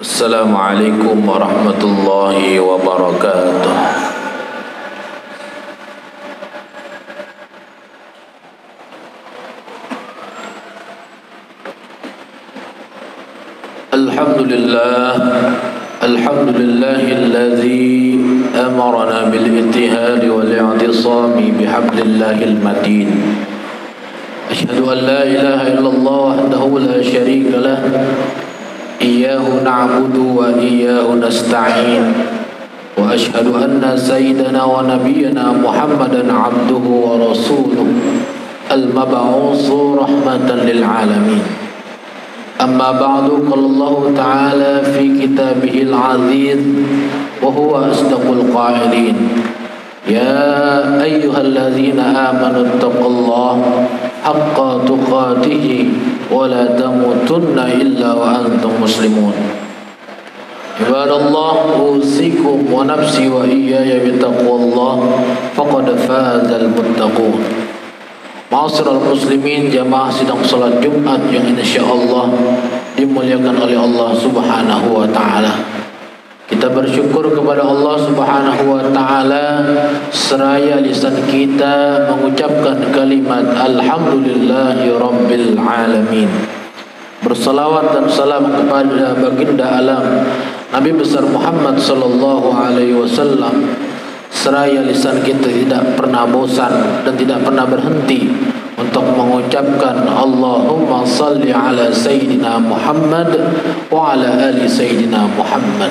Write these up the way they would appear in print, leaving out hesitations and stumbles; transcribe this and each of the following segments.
Assalamualaikum warahmatullahi wabarakatuh. Alhamdulillahilladzi amarna bil ittihad wal i'tisami bihablillahil matin. Asyhadu an la ilaha illallah wahdahu la syarika lah. Iyyahu na'budu wa iyyahu nasta'in. Wa asyhadu anna sayyidana wa nabiyyana Muhammadan 'abduhu wa rasuluh al-mab'uutsu rahmatan lil 'alamin. Amma ba'du, qala Allah ta'ala fi kitabihil 'aziz wa huwa asdaqul qa'ilin. Ya ayyuhalladzina amanu taqullaha haqqa tuqatih wa la tamutunna illa wa antum muslimun. Ibadallah, usikum wa nafsi wa iyaya bitaqwallah faqad fazal muttaqun. Ma'asyiral muslimin, jamaah sidang salat Jumat yang insyaallah dimuliakan oleh Allah Subhanahu wa taala. Kita bersyukur kepada Allah Subhanahu wa taala seraya lisan kita mengucapkan kalimat alhamdulillahi rabbil alamin. Bersalawat dan salam kepada baginda alam Nabi besar Muhammad sallallahu alaihi wasallam seraya lisan kita tidak pernah bosan dan tidak pernah berhenti untuk mengucapkan Allahumma salli ala sayyidina Muhammad wa ala ali sayyidina Muhammad.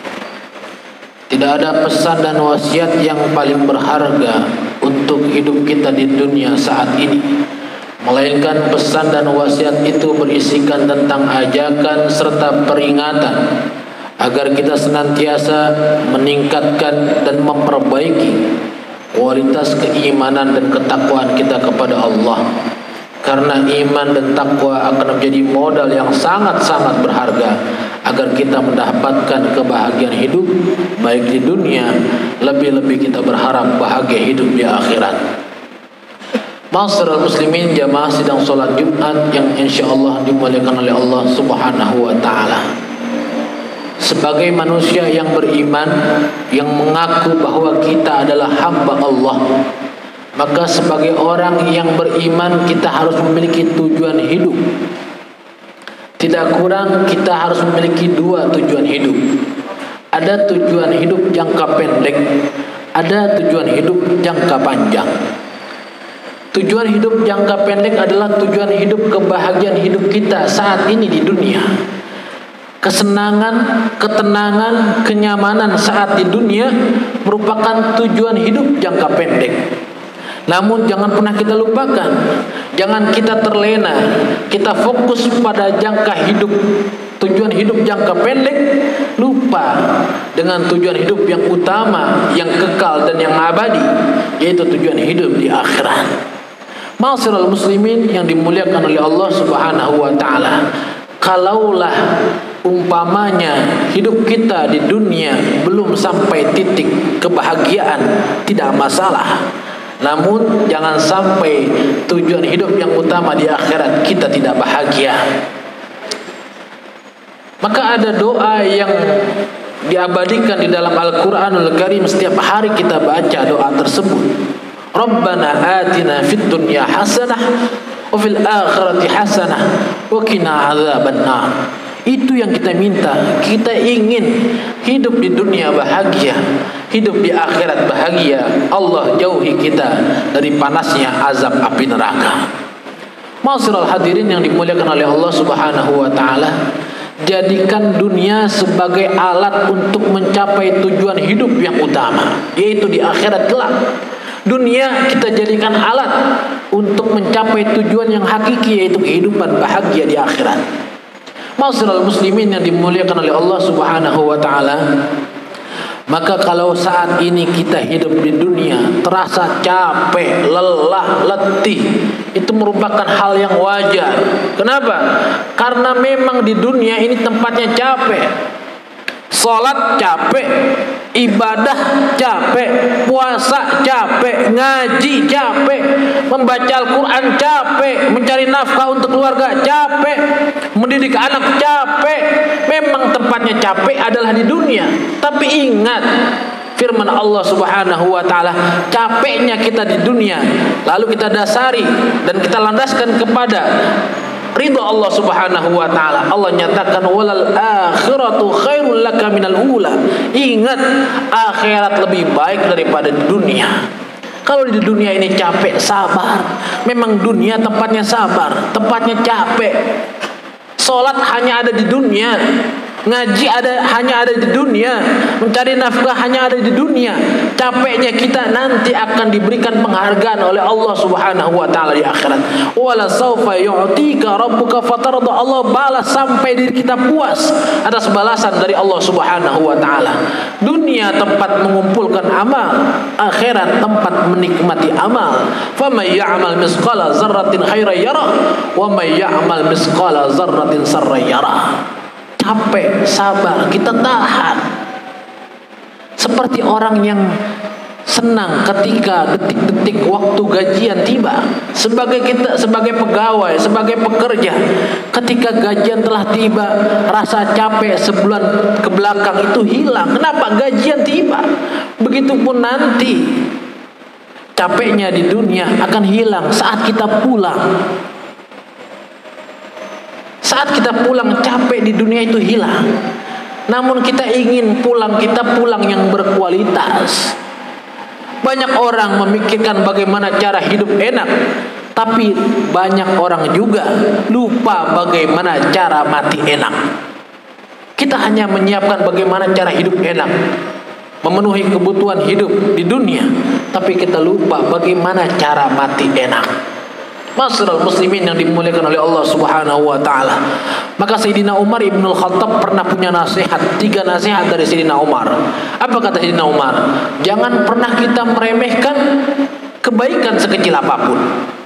Tidak ada pesan dan wasiat yang paling berharga untuk hidup kita di dunia saat ini, melainkan pesan dan wasiat itu berisikan tentang ajakan serta peringatan agar kita senantiasa meningkatkan dan memperbaiki kualitas keimanan dan ketakwaan kita kepada Allah. Karena iman dan takwa akan menjadi modal yang sangat-sangat berharga agar kita mendapatkan kebahagiaan hidup baik di dunia, lebih-lebih kita berharap bahagia hidup di akhirat. Ma'asyiral muslimin, jamaah sidang salat Jumat yang insyaallah dimuliakan oleh Allah Subhanahu wa taala. Sebagai manusia yang beriman, yang mengaku bahwa kita adalah hamba Allah, maka sebagai orang yang beriman kita harus memiliki tujuan hidup. Tidak kurang kita harus memiliki dua tujuan hidup. Ada tujuan hidup jangka pendek, ada tujuan hidup jangka panjang. Tujuan hidup jangka pendek adalah tujuan hidup kebahagiaan hidup kita saat ini di dunia. Kesenangan, ketenangan, kenyamanan saat di dunia merupakan tujuan hidup jangka pendek. Namun jangan pernah kita lupakan, jangan kita terlena, kita fokus pada jangka hidup, tujuan hidup jangka pendek, lupa dengan tujuan hidup yang utama, yang kekal dan yang abadi, yaitu tujuan hidup di akhirat. Ma'asyiral muslimin yang dimuliakan oleh Allah Subhanahu wa taala, kalaulah umpamanya hidup kita di dunia belum sampai titik kebahagiaan, tidak masalah. Namun jangan sampai tujuan hidup yang utama di akhirat kita tidak bahagia. Maka ada doa yang diabadikan di dalam Al-Qur'anul Karim, setiap hari kita baca doa tersebut. Rabbana atina fid dunya hasanah wa fil akhirati hasanah wa qina adzabannar. Itu yang kita minta. Kita ingin hidup di dunia bahagia, hidup di akhirat bahagia. Allah jauhi kita dari panasnya azab api neraka. Ma'asyiral hadirin yang dimuliakan oleh Allah Subhanahu wa taala, jadikan dunia sebagai alat untuk mencapai tujuan hidup yang utama, yaitu di akhirat kelak. Dunia kita jadikan alat untuk mencapai tujuan yang hakiki, yaitu kehidupan bahagia di akhirat. Ma'asyiral muslimin yang dimuliakan oleh Allah Subhanahu wa taala, maka kalau saat ini kita hidup di dunia terasa capek, lelah, letih, itu merupakan hal yang wajar. Kenapa? Karena memang di dunia ini tempatnya capek. Salat capek, Ibadah capek, puasa capek, ngaji capek, membaca Al-Quran capek, mencari nafkah untuk keluarga capek, mendidik anak capek. Memang tempatnya capek adalah di dunia. Tapi ingat firman Allah Subhanahu wa taala, capeknya kita di dunia lalu kita dasari dan kita landaskan kepada ridha Allah Subhanahu wa taala. Allah nyatakan walal akhiratu khairul laka minal ula. Ingat, akhirat lebih baik daripada di dunia. Kalau di dunia ini capek, sabar. Memang dunia tempatnya sabar, tempatnya capek. Salat hanya ada di dunia, ngaji hanya ada di dunia, mencari nafkah hanya ada di dunia. Capeknya kita nanti akan diberikan penghargaan oleh Allah Subhanahu wa taala di akhirat. Wala saufa yu'tika rabbuka fatarda. Allah balas sampai diri kita puas atas balasan dari Allah Subhanahu wa taala. Dunia tempat mengumpulkan amal, akhirat tempat menikmati amal. Faman ya'mal misqala dzarratin khairan yara wa may ya'mal misqala dzarratin sarran yara. Capek, sabar, kita tahan. Seperti orang yang senang ketika detik-detik waktu gajian tiba. Sebagai pegawai, sebagai pekerja, ketika gajian telah tiba, rasa capek sebulan ke belakang itu hilang. Kenapa? Gajian tiba. Begitupun nanti capeknya di dunia akan hilang saat kita pulang. Saat kita pulang, capek di dunia itu hilang. Namun kita ingin pulang, kita pulang yang berkualitas. Banyak orang memikirkan bagaimana cara hidup enak, tapi banyak orang juga lupa bagaimana cara mati enak. Kita hanya menyiapkan bagaimana cara hidup enak, memenuhi kebutuhan hidup di dunia, tapi kita lupa bagaimana cara mati enak. Masyarul muslimin yang dimuliakan oleh Allah Subhanahu wa taala. Maka Sayyidina Umar Ibnul Khattab pernah punya nasihat, 3 nasihat dari Sayyidina Umar. Apa kata Sayyidina Umar? Jangan pernah kita meremehkan kebaikan sekecil apapun.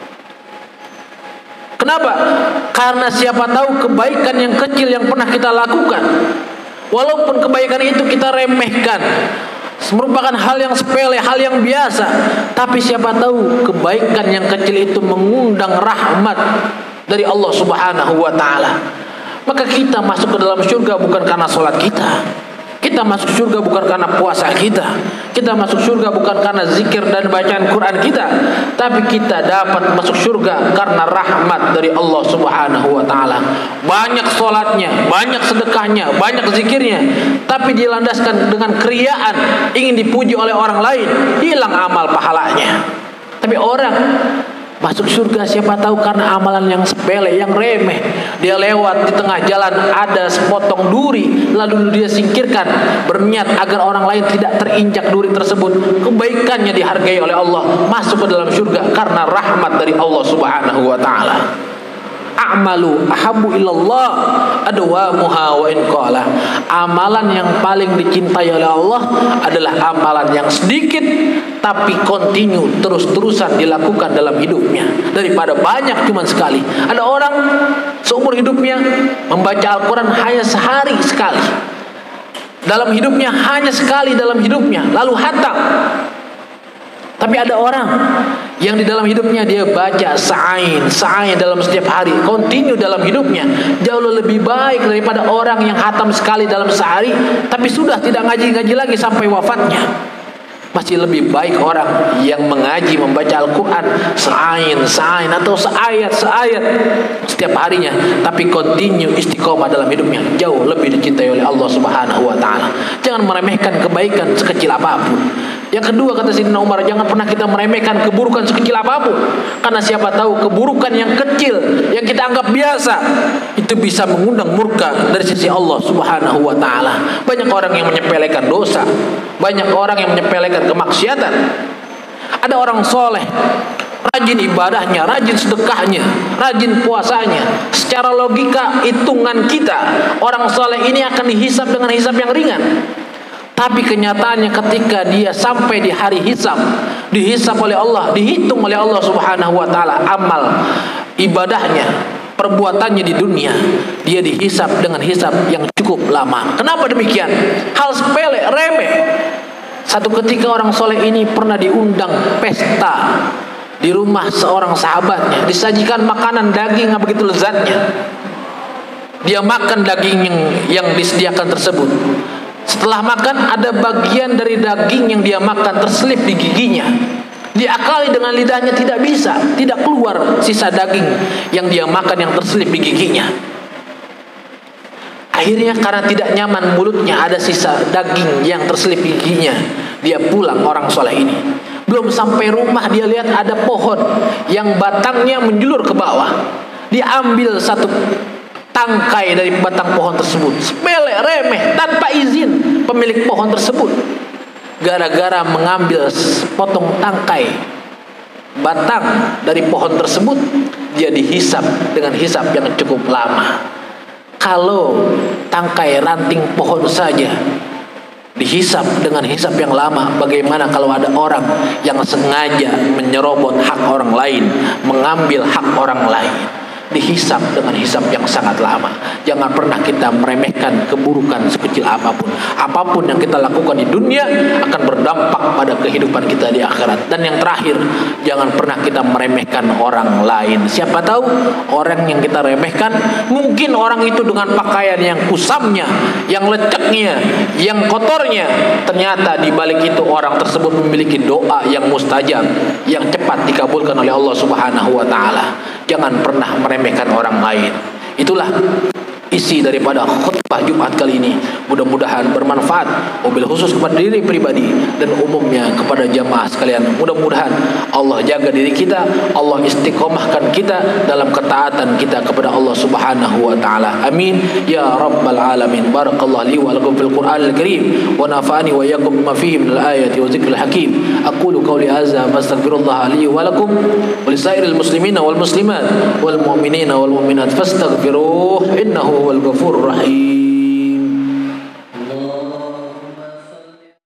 Kenapa? Karena siapa tahu kebaikan yang kecil yang pernah kita lakukan, walaupun kebaikan itu kita remehkan, merupakan hal yang sepele, hal yang biasa, tapi siapa tahu kebaikan yang kecil itu mengundang rahmat dari Allah Subhanahu wa taala. Maka kita masuk ke dalam surga bukan karena sholat kita. Kita masuk surga bukan karena puasa kita. Kita masuk surga bukan karena zikir dan bacaan Quran kita, tapi kita dapat masuk surga karena rahmat dari Allah Subhanahu wa taala. Banyak sholatnya, banyak sedekahnya, banyak zikirnya, tapi dilandaskan dengan keriaan, ingin dipuji oleh orang lain, hilang amal pahalanya. Tapi orang masuk surga siapa tahu karena amalan yang sepele, yang remeh. Dia lewat di tengah jalan ada sepotong duri, lalu dia singkirkan, berniat agar orang lain tidak terinjak duri tersebut. Kebaikannya dihargai oleh Allah, masuk ke dalam surga karena rahmat dari Allah Subhanahu wa taala. A'malu ahabbu ilallah adwamuha wa in qala. Amalan yang paling dicintai oleh Allah adalah amalan yang sedikit tapi kontinu, terus-terusan dilakukan dalam hidupnya, daripada banyak cuman sekali. Ada orang seumur hidupnya membaca Al-Quran hanya sehari sekali dalam hidupnya, hanya sekali dalam hidupnya, lalu hatam. Tapi ada orang yang di dalam hidupnya dia baca sa'ain dalam setiap hari, kontinu dalam hidupnya, jauh lebih baik daripada orang yang hatam sekali dalam sehari tapi sudah tidak ngaji-ngaji lagi sampai wafatnya. Masih lebih baik orang yang mengaji, membaca Al-Quran sa'ain atau seayat setiap harinya, tapi kontinu istiqomah dalam hidupnya, jauh lebih dicintai oleh Allah Subhanahu wa taala. Jangan meremehkan kebaikan sekecil apapun. Yang kedua kata Sayyidina Umar, jangan pernah kita meremehkan keburukan sekecil apapun, karena siapa tahu keburukan yang kecil yang kita anggap biasa itu bisa mengundang murka dari sisi Allah Subhanahu wa taala. Banyak orang yang menyepelekan dosa, banyak orang yang menyepelekan kemaksiatan. Ada orang soleh, rajin ibadahnya, rajin sedekahnya, rajin puasanya. Secara logika hitungan kita, orang soleh ini akan dihisab dengan hisab yang ringan. Tapi kenyataannya ketika dia sampai di hari hisab, dihisab oleh Allah, dihitung oleh Allah Subhanahu wa taala amal ibadahnya, perbuatannya di dunia, dia dihisab dengan hisab yang cukup lama. Kenapa demikian? Hal sepele, remeh. Satu ketika orang soleh ini pernah diundang pesta di rumah seorang sahabatnya, disajikan makanan daging yang begitu lezatnya. Dia makan daging yang disediakan tersebut. Setelah makan, ada bagian dari daging yang dia makan terselip di giginya. Diakali dengan lidahnya tidak bisa, tidak keluar sisa daging yang dia makan yang terselip di giginya. Akhirnya karena tidak nyaman mulutnya ada sisa daging yang terselip di giginya, dia pulang orang soleh ini. Belum sampai rumah dia lihat ada pohon yang batangnya menjulur ke bawah. Dia ambil satu tangkai dari batang pohon tersebut, sepele, remeh, tanpa izin pemilik pohon tersebut. Gara-gara mengambil potong tangkai batang dari pohon tersebut, dia dihisab dengan hisab yang cukup lama. Kalau tangkai ranting pohon saja dihisab dengan hisab yang lama, bagaimana kalau ada orang yang sengaja menyerobot hak orang lain, mengambil hak orang lain? Dihisab dengan hisab yang sangat lama. Jangan pernah kita meremehkan keburukan sekecil apapun. Apapun yang kita lakukan di dunia akan berdampak pada kehidupan kita di akhirat. Dan yang terakhir, jangan pernah kita meremehkan orang lain. Siapa tahu orang yang kita remehkan, mungkin orang itu dengan pakaian yang kusamnya, yang leceknya, yang kotornya, ternyata di balik itu orang tersebut memiliki doa yang mustajab, yang cepat dikabulkan oleh Allah Subhanahu wa taala. Jangan pernah meremehkan orang lain. Itulah isi daripada khutbah Jumat kali ini. Mudah-mudahan bermanfaat, mobil khusus kepada diri pribadi dan umumnya kepada jamaah sekalian. Mudah-mudahan Allah jaga diri kita, Allah istiqomahkan kita dalam ketaatan kita kepada Allah Subhanahu wa taala. Amin ya rabbal alamin. Barakallahu li wa lakum fil Qur'anil Karim wa nafa'ani wa iyyakum bima fihi minal ayati wa dzikril hakim. Aqulu qawli hadza wastaghfirullah li wa lakum wa lisairil muslimina wal muslimat wal mu'minina wal mu'minat fastaghfiruh innahu wal ghafurur rahim.